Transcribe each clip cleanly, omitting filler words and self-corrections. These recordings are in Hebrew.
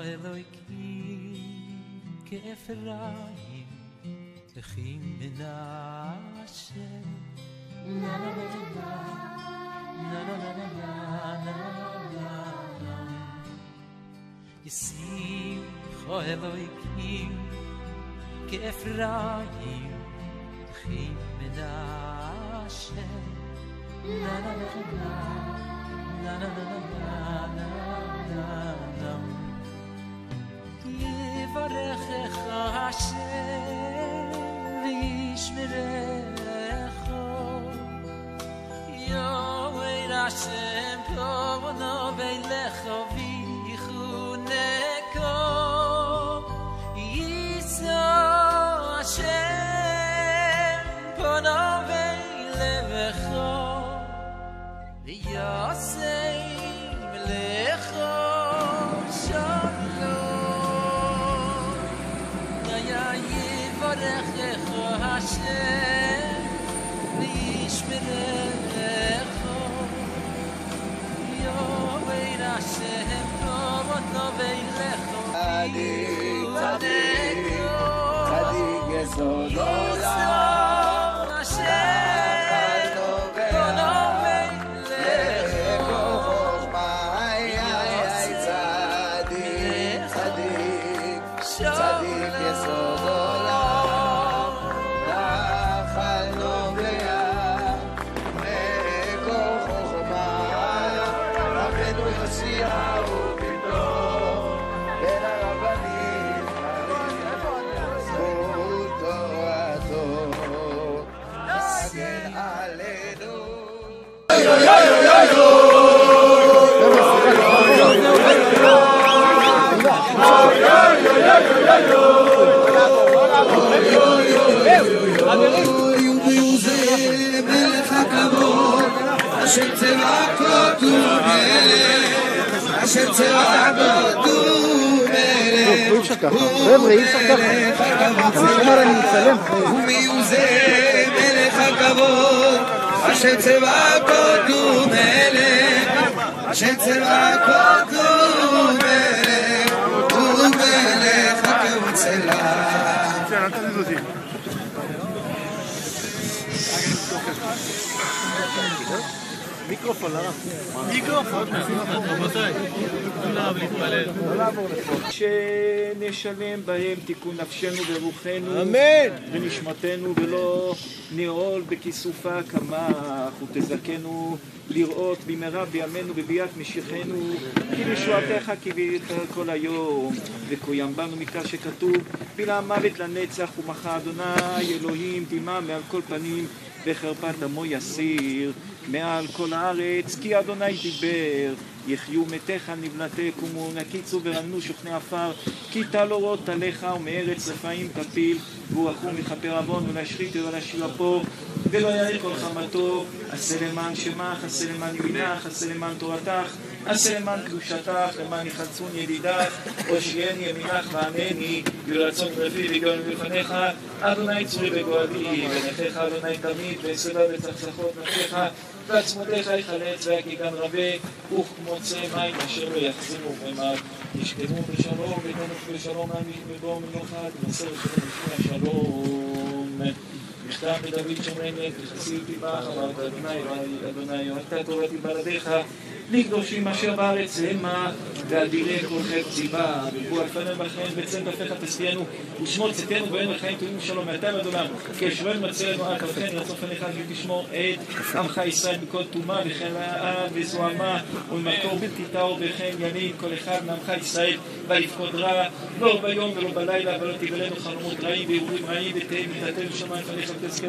אלוהיקים כאפרים וכי מנשה נה נה נה נה נה נה נה נה ישימו אלוהיקים כאפרים וכי מנשה נה נה נה נה נה נה נה יברכך השם וישמרך יאמר השם פונו ואילך ויחונקו יישא השם פונו ואילך ויעשה מלאכו שלום יברכך השם וישמרך יאמר השם פונו ואילך צדיק יסוד עולם השם פונו צדיק יסוד עולם נחל נוגע מקור חוכמה רבנו יחזיהו פתאום בין הרבנים זכות תורתו תגן עלינו מלך הכבוד אשר צבאות הוא מלך אשר צבאות הוא מלך אי אפשר ככה, חבר'ה, אי אפשר ככה. אני מצלם. הוא מיוזר מלך הכבוד אשר צבאות הוא מלך אשר צבאות הוא מלך הוא מלך הכבוד סלח מיקרופון לרב. מיקרופון. רבותיי, נא להתפלל. שנשלם בהם תיקון נפשנו ורוחנו. אמן. ונשמתנו ולא נרעול בכיסופה כמך ותזכנו לראות במהרה בימינו בביאת משיחנו כי לשועתך קיווית כל היום וקוים בנו מכך שכתוב בילה מוות לנצח ומחה אדוני אלוהים דמעה מעל כל פנים וחרפת עמו יסיר מעל כל הארץ כי אדוני דיבר יחיו מתיך נבלתי קומו נקיצו ורנו שוכני עפר כי טל אורות עליך ומארץ רפאים תפיל והוא אחום לכפר עוון ולהשחית ולהשאיר אפו ולא יאיר כל חמתו עשה למען שמך עשה למען ימינך עשה למען תורתך עשה למען קדושתך למען יחלצון ידידך הושיעני ימינך וענני ברצון רפי וגאון בפניך אדוני צורי וגואלי ונחיך אדוני תמיד ואסבה וצחצחות נפשך ועצמותיך יחלץ והגיגן רבה וכמוצא מים אשר לא יחזימו במעט ישכנו בשלום ותנוף בשלום ובואו מנוחת ונשא בשלום בשביל השלום מכתב מדוד שומנת וחסיד תיבח אמרת אדוני אוהבת תורתי בלעדיך לקדושים אשר בארץ המה ואדירי כל חפץ ציבה ובוא אלפנו בכם וצל כפיך תשביענו ושמור צאתנו ואין לחיים טובים ושלום מעתה אדוני כשואל מצא לנו אף וכן רצון פניך ותשמור את עמך ישראל מכל טומאה וחרעה וזוהמה וממקור בלתי טהור וכן ילין כל אחד מעמך ישראל ויפקוד רע לא ביום ולא בלילה ולא תגלנו חלומות רעים ואירועים רעים ותהי מיתתנו שמיים פניך ותזכנו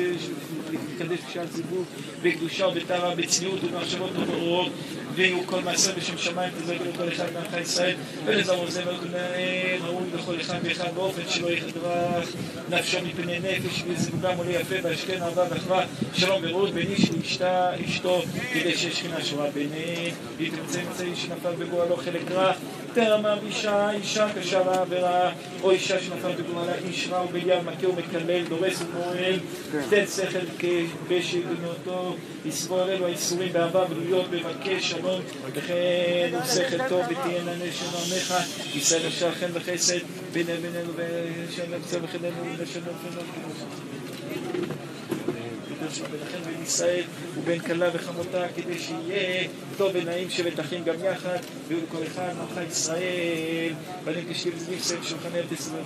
לקדש בשעת ציבור בקדושה ובטהרה בצניעות ובמחשבות טובות ויהיו כל מעשה בשם שמיים תזכנו לכל אחד מעמך ישראל ולזרוע זה ראוי בכל אחד ואחד באופן שלא יחדרך נפשו מפני נפש וזבודם עולה יפה והשכן אהבה ואחווה שלום ורעות בין איש לאשתו כדי ששכינה שורה ביניהם והיא תמצא איש שנפל בגואלו חלק רע תרמה אישה קשה רעה ורעה או אישה שנפל בגואלה איש רע ובליעל מכה ומקלל דורס ומועל תן שכל בשל בנותו, לסבול עלינו האיסורים באהבה ולהיות מבקש שלום, וכן ושכל טוב ותהיינה נשם עמך, ישראל אשר חן וחסד בינינו ושם נקצה וחדנו ונשם ולכן בין ישראל ובין כלה וחמותה, כדי שיהיה טוב ונעים שבת אחים גם יחד, ויהיו לכל אחד מלכה ישראל בנים כשליב זניפסל שולחני ארץ ישראל.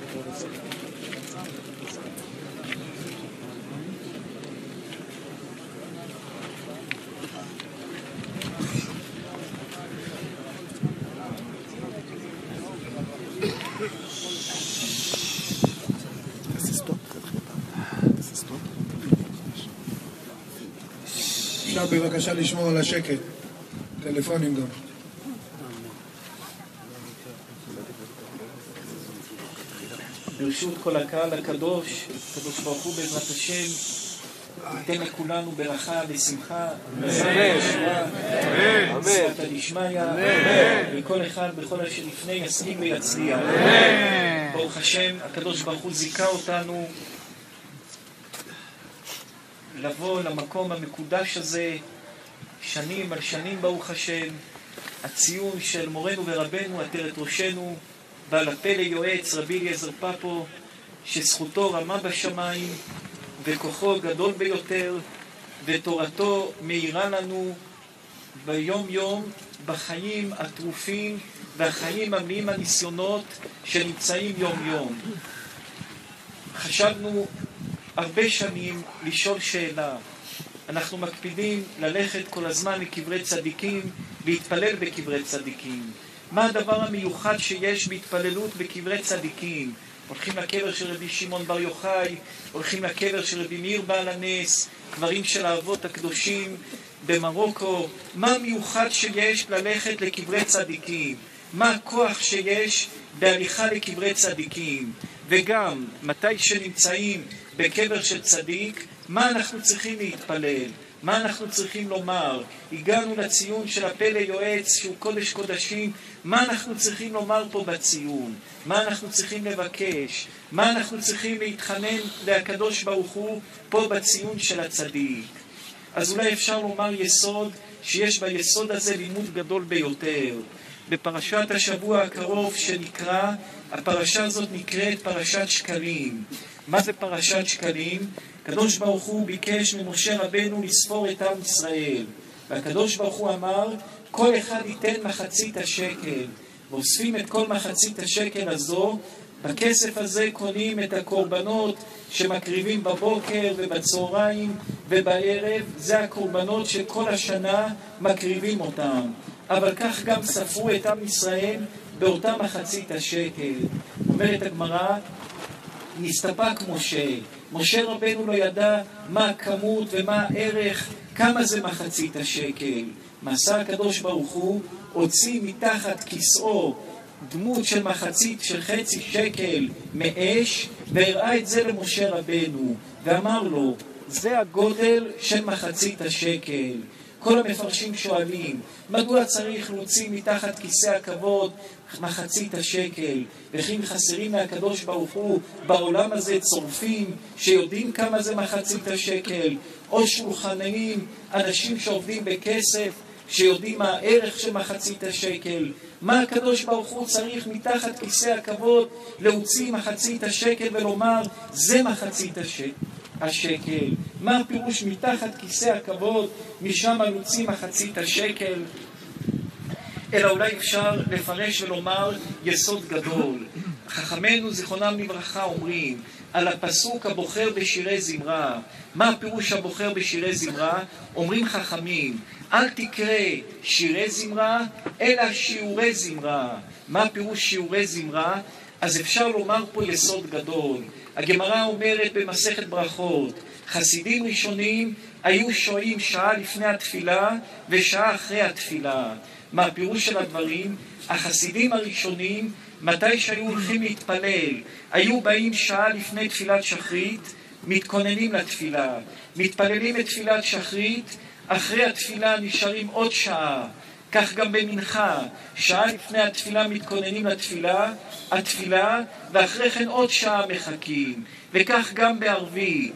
עכשיו בבקשה לשמור על השקט, טלפונים גם. ברשות כל הקהל הקדוש, הקדוש ברוך הוא בעזרת השם, ייתן לכולנו ברכה ושמחה, סייעתא דשמיא, וכל אחד בכל אשר לפני ישכיל ויצליח. ברוך השם, הקדוש ברוך הוא זיכה אותנו לבוא למקום המקודש הזה, שנים על שנים ברוך השם, הציון של מורנו ורבנו עטרת ראשנו, בעל הפלא יועץ רבי אליעזר פפו, שזכותו רמה בשמיים וכוחו גדול ביותר, ותורתו מאירה לנו ביום יום בחיים הטרופים והחיים המלאים הניסיונות שנמצאים יום יום. חשבנו הרבה שנים לשאול שאלה. אנחנו מקפידים ללכת כל הזמן לקברי צדיקים, להתפלל בקברי צדיקים. מה הדבר המיוחד שיש בהתפללות בקברי צדיקים? הולכים לקבר של רבי שמעון בר יוחאי, הולכים לקבר של רבי מאיר בעל הנס, קברים של האבות הקדושים במרוקו. מה המיוחד שיש ללכת לקברי צדיקים? מה הכוח שיש בהליכה לקברי צדיקים? וגם, מתי שנמצאים בקבר של צדיק, מה אנחנו צריכים להתפלל? מה אנחנו צריכים לומר? הגענו לציון של הפלא יועץ שהוא קודש קודשים, מה אנחנו צריכים לומר פה בציון? מה אנחנו צריכים לבקש? מה אנחנו צריכים להתחנן לקדוש ברוך הוא פה בציון של הצדיק? אז אולי אפשר לומר יסוד שיש ביסוד הזה לימוד גדול ביותר. בפרשת השבוע הקרוב שנקרא, הפרשה הזאת נקראת פרשת שקלים. מה זה פרשת שקלים? הקדוש ברוך הוא ביקש ממשה רבנו לספור את עם ישראל, והקדוש ברוך הוא אמר כל אחד ייתן מחצית השקל, ואוספים את כל מחצית השקל הזו. בכסף הזה קונים את הקורבנות שמקריבים בבוקר ובצהריים ובערב, זה הקורבנות שכל השנה מקריבים אותם, אבל כך גם ספרו את עם ישראל באותה מחצית השקל. אומרת הגמרא, נסתפק משה רבנו לא ידע מה הכמות ומה הערך, כמה זה מחצית השקל. מעשה הקדוש ברוך הוא הוציא מתחת כיסאו דמות של מחצית של חצי שקל מאש, והראה את זה למשה רבנו ואמר לו, זה הגודל של מחצית השקל. כל המפרשים שואלים, מדוע צריך להוציא מתחת כיסא הכבוד מחצית השקל? וכי חסרים מהקדוש ברוך הוא בעולם הזה צורפים שיודעים כמה זה מחצית השקל? או שולחניים, אנשים שעובדים בכסף שיודעים מה הערך של מחצית השקל? מה הקדוש ברוך הוא צריך מתחת כיסא הכבוד להוציא מחצית השקל ולומר זה מחצית השקל? מה הפירוש מתחת כיסא הכבוד, משם להוציא מחצית השקל? אלא אולי אפשר לפרש ולומר יסוד גדול. חכמינו זיכרונם לברכה אומרים על הפסוק הבוחר בשירי זמרה. מה הפירוש הבוחר בשירי זמרה? אומרים חכמים, אל תקרא שירי זמרה אלא שיעורי זמרה. מה הפירוש שיעורי זמרה? אז אפשר לומר פה יסוד גדול. הגמרא אומרת במסכת ברכות, חסידים ראשונים היו שוהים שעה לפני התפילה ושעה אחרי התפילה. מה הפירוש של הדברים? החסידים הראשונים, מתי שהיו הולכים להתפלל, היו באים שעה לפני תפילת שחרית, מתכוננים לתפילה, מתפללים את תפילת שחרית, אחרי התפילה נשארים עוד שעה. כך גם במנחה, שעה לפני התפילה מתכוננים התפילה, ואחרי כן עוד שעה מחכים. וכך גם בערבית.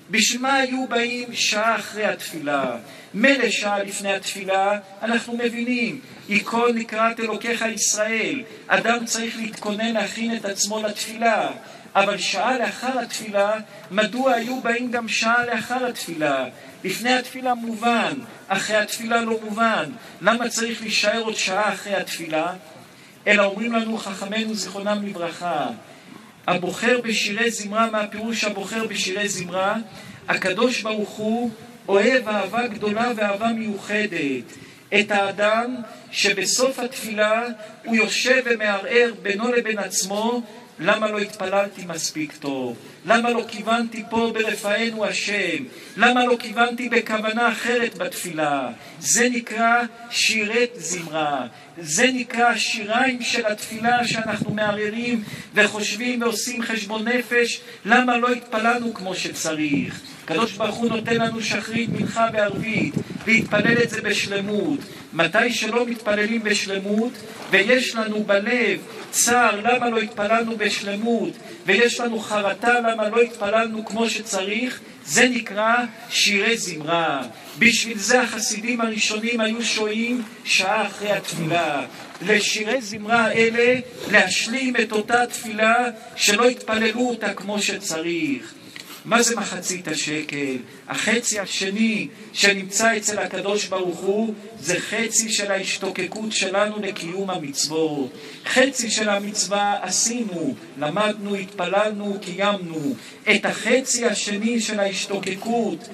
בשביל מה היו באים שעה אחרי התפילה? מלא שעה לפני התפילה, אנחנו מבינים, יקול נקראת אלוקיך ישראל. אדם צריך להתכונן להכין את עצמו לתפילה. אבל שעה לאחר התפילה, מדוע היו באים גם שעה לאחר התפילה? לפני התפילה מובן, אחרי התפילה לא מובן. למה צריך להישאר עוד שעה אחרי התפילה? אלא אומרים לנו חכמינו זיכרונם לברכה, הבוחר בשירי זמרה, מה הפירוש הבוחר בשירי זמרה? הקדוש ברוך הוא אוהב אהבה גדולה ואהבה מיוחדת את האדם שבסוף התפילה הוא יושב ומערער בינו לבין עצמו, למה לא התפללתי מספיק טוב? למה לא כיוונתי פה ברפאנו השם? למה לא כיוונתי בכוונה אחרת בתפילה? זה נקרא שירת זמרה. זה נקרא שיריים של התפילה שאנחנו מערערים וחושבים ועושים חשבון נפש, למה לא התפללנו כמו שצריך? הקדוש ברוך הוא נותן לנו שחרית, מנחה וערבית, להתפלל את זה בשלמות. מתי שלא מתפללים בשלמות ויש לנו בלב צער למה לא התפללנו בשלמות, ויש לנו חרטה למה לא התפללנו כמו שצריך, זה נקרא שירי זמרה. בשביל זה החסידים הראשונים היו שוהים שעה אחרי התפילה. לשירי זמרה אלה להשלים את אותה תפילה שלא התפללו אותה כמו שצריך. מה זה מחצית השקל? החצי השני שנמצא אצל הקדוש ברוך הוא זה חצי של ההשתוקקות שלנו לקיום המצוות. חצי של המצווה עשינו, למדנו, התפללנו, קיימנו. את החצי השני של ההשתוקקות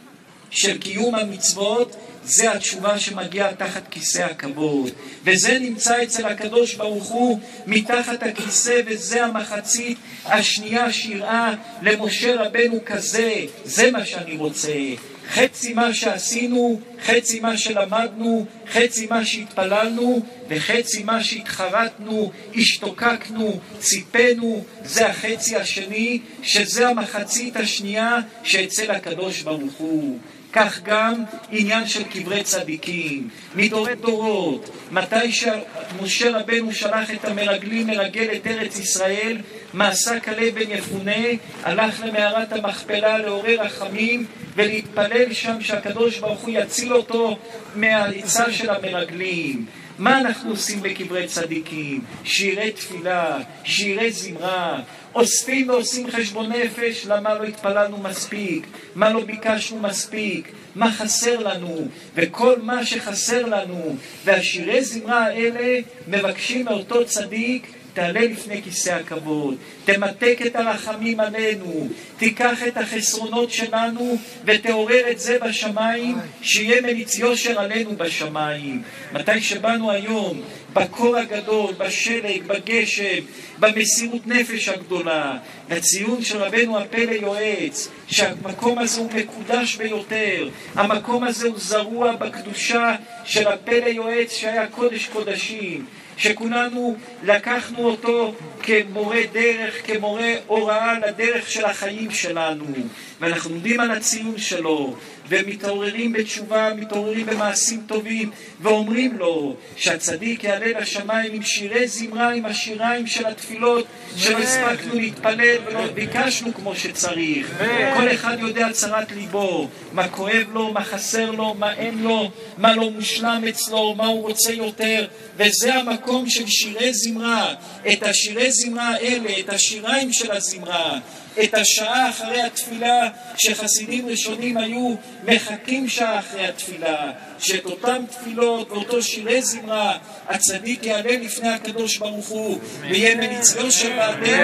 של קיום המצוות זה התשובה שמגיעה תחת כיסא הכבוד, וזה נמצא אצל הקדוש ברוך הוא מתחת הכיסא, וזה המחצית השנייה שהראה למשה רבנו כזה, זה מה שאני רוצה. חצי מה שעשינו, חצי מה שלמדנו, חצי מה שהתפללנו, וחצי מה שהתחרטנו, השתוקקנו, ציפנו, זה החצי השני, שזה המחצית השנייה שאצל הקדוש ברוך הוא. כך גם עניין של קברי צדיקים, מדורי דורות. מתי שמשה רבנו שלח את המרגלים לרגל את ארץ ישראל, מעשה כלב בן יפונה, הלך למערת המכפלה לעורר רחמים ולהתפלל שם שהקדוש ברוך הוא יציל אותו מהעצה של המרגלים. מה אנחנו עושים בקברי צדיקים? שירי תפילה, שירי זמרה. אוספים ועושים חשבון נפש, למה לא התפללנו מספיק, מה לא ביקשנו מספיק, מה חסר לנו, וכל מה שחסר לנו. והשירי זמרה האלה מבקשים מאותו צדיק, תעלה לפני כיסא הכבוד, תמתק את הרחמים עלינו, תיקח את החסרונות שלנו ותעורר את זה בשמיים, שיהיה מליץ יושר עלינו בשמיים. מתי שבאנו היום, בקור הגדול, בשלג, בגשם, במסירות נפש הגדולה, לציון של רבנו הפלא יועץ, שהמקום הזה הוא מקודש ביותר, המקום הזה הוא זרוע בקדושה של הפלא יועץ שהיה קודש קודשים, שכולנו לקחנו אותו כמורה דרך, כמורה הוראה לדרך של החיים שלנו, ואנחנו עומדים על הציון שלו ומתעוררים בתשובה, מתעוררים במעשים טובים, ואומרים לו שהצדיק יעלה לשמיים עם שירי זמרה, עם השיריים של התפילות שלא הספקנו להתפלל ולא ביקשנו כמו שצריך. כל אחד יודע צרת ליבו, מה כואב לו, מה חסר לו, מה אין לו, מה לא מושלם אצלו, מה הוא רוצה יותר, וזה המקום של שירי זמרה. את השירי זמרה האלה, את השיריים של הזמרה, את השעה אחרי התפילה, שחסידים ראשונים היו מחכים שעה אחרי התפילה, שאת אותם תפילות ואותו שירי זמרה הצדיק יעלה לפני הקדוש ברוך הוא ויהיה מליצו של בעדנו,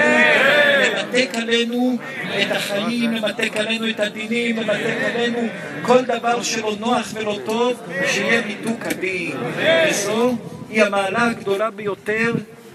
ממתק עלינו את החיים, ממתק עלינו את הדינים, ממתק עלינו כל דבר שלא נוח ולא טוב, שיהיה מיתוק הדין. וזו היא המעלה הגדולה ביותר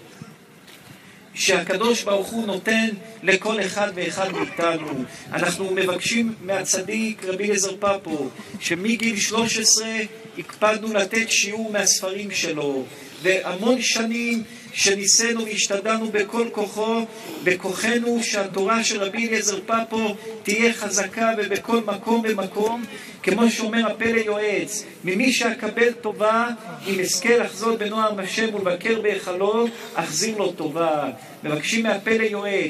שהקדוש ברוך הוא נותן לכל אחד ואחד מאיתנו. אנחנו מבקשים מהצדיק רבי אליעזר פאפו שמגיל 13 הקפדנו לתת שיעור מהספרים שלו, והמון שנים שניסינו והשתדלנו בכל כוחו, בכוחנו שהתורה של רבי אליעזר פאפו תהיה חזקה ובכל מקום ומקום, כמו שאומר הפלא יועץ, ממי שאקבל טובה, אם אזכה לחזות בנועם השם ולבקר בהיכלו, אחזיר לו טובה. מבקשים מהפלא יועץ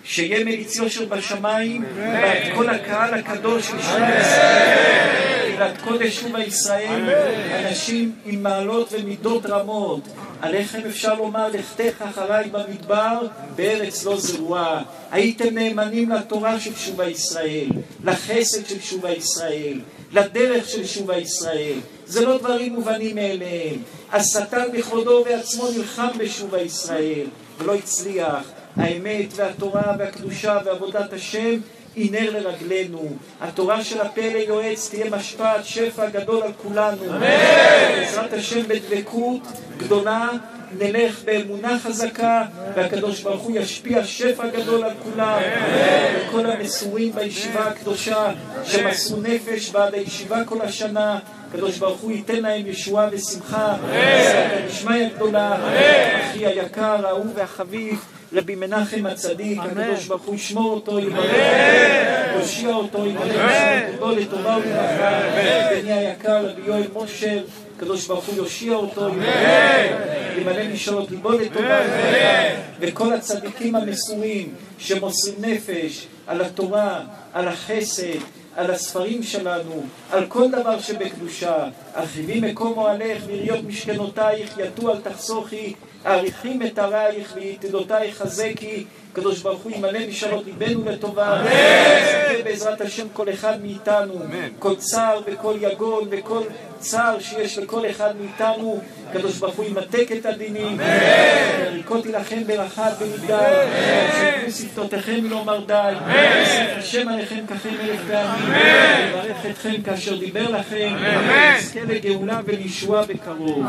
שיהיה מליץ יושר בשמיים, ואת כל הקהל הקדוש של שובע ישראל, קהילת קודש שובע ישראל, אנשים עם מעלות ומידות רמות. עליכם אפשר לומר, לכתך אחריי במדבר, בארץ לא זרועה. הייתם נאמנים לתורה של שובע ישראל, לחסד של שובע ישראל, לדרך של שובע ישראל. זה לא דברים מובנים מאליהם. השטן בכבודו ובעצמו נלחם בשובע ישראל, ולא הצליח. האמת והתורה והקדושה ועבודת השם היא נר לרגלינו. התורה של הפלא יועץ תהיה משפט שפע גדול על כולנו. בעזרת השם בדבקות גדולה נלך באמונה חזקה, והקדוש ברוך הוא ישפיע שפע גדול על כולם. וכל המסורים בישיבה הקדושה שמסרו נפש בעד הישיבה כל השנה, הקדוש ברוך הוא ייתן להם ישועה ושמחה. נשמע גדולה. אחי היקר, האהוב והחביב רבי מנחם הצדיק, הקדוש ברוך הוא ישמור אותו, יברך, יושיע אותו, יברך אותו לטובה ולברכה. בני היקר רבי יואל מושר, הקדוש ברוך הוא יושיע אותו, ימלא משאלות ליבו לטובה ולברכה. וכל הצדיקים המסורים שמוסרים נפש על התורה, על החסד, על הספרים שלנו, על כל דבר שבקדושה. הרחיבי מקום אוהלך ויריות משכנותייך, יטו אל תחסוכי, העריכים את הרייך ויתדותייך חזקי. הקדוש ברוך הוא ימלא משאלות ליבנו לטובה. בעזרת השם כל אחד מאיתנו, כל צער וכל יגון וכל צער שיש לכל אחד מאיתנו, הקדוש ברוך הוא ימתק את הדינים. יריקותי לכם ברכה בניגד, שפרו שפתותיכם ולומר די. יוסיף השם עליכם ככם 1000 פעמים, יברך אתכם כאשר דיבר לכם, יזכה לגאולה ולישועה בקרוב.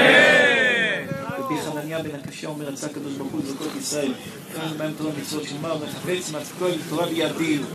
רבי חנניה בן הקשיא אומר, רצה הקדוש ברוך הוא לזכות ישראל, כאן בהם תורה מצוות שמר וחפץ מצוות תורה וידיר.